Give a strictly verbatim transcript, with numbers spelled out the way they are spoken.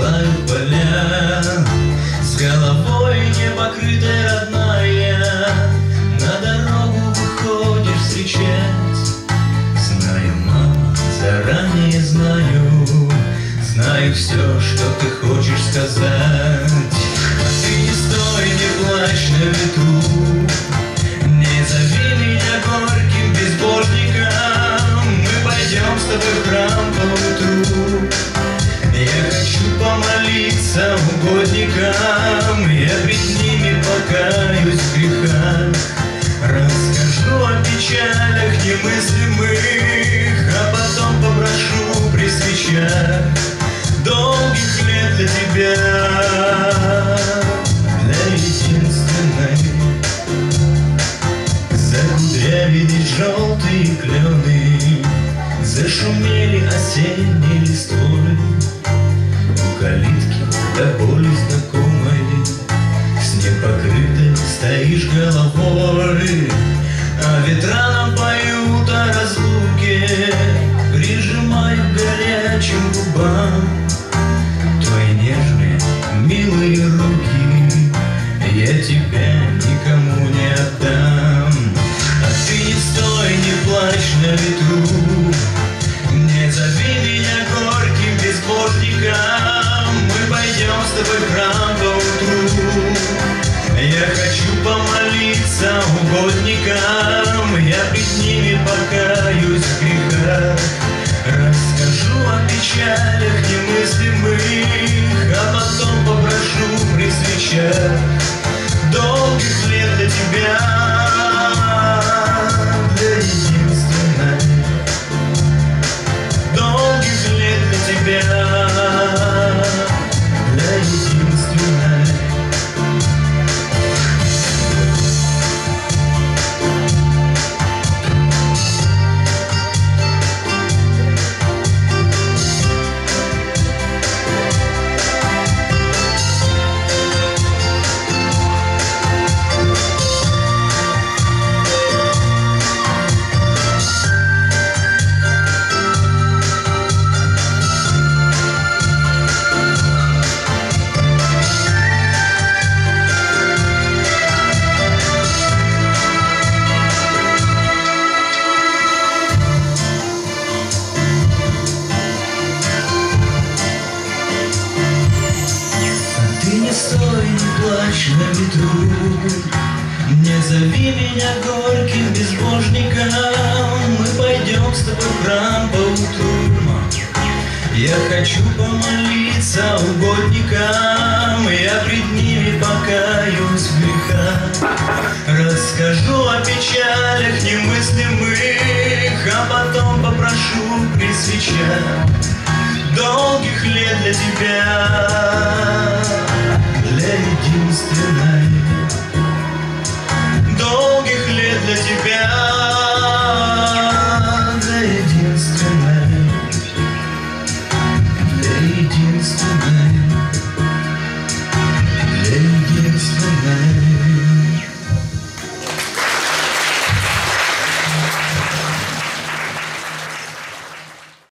оживают поля, с головой не покрытой родная, на дорогу выходишь встречать. Знаю, мама, заранее знаю, знаю все, что ты хочешь сказать. Ты не стой, не плачь на ветру, не зови меня горьким безбожником. Мы пойдем с тобой в храм поутру. Я хочу помолиться угодникам, я пред ними покаюсь в грехах. Расскажу о печалях немыслимых, а потом попрошу при свечах долгих лет для тебя, для единственной. Закудрявились желтые клены, зашумели осенние листвой. У калитки до боли знакомой, с непокрытой стоишь головой, а ветра нам поют о разлуке, прижимают к горячим губам твои нежные, милые руки. Я тебя никому не отдам. А ты не стой, не плачь на ветру, не зови меня горьким безбожником. Мы пойдем с тобой в храм поутру. Я хочу помолиться угодникам, я пред ними покаюсь в грехах. Расскажу о печалях немыслимых, а потом попрошу при свечах долгих лет для тебя, для единственной. Долгих лет для тебя, для единственной. На ветру, не зови меня горьким безбожником. Мы пойдем с тобой в храм поутру. Я хочу помолиться угодникам, я пред ними покаюсь в грехах. Расскажу о печалях немыслимых, а потом попрошу при свечах долгих лет для тебя,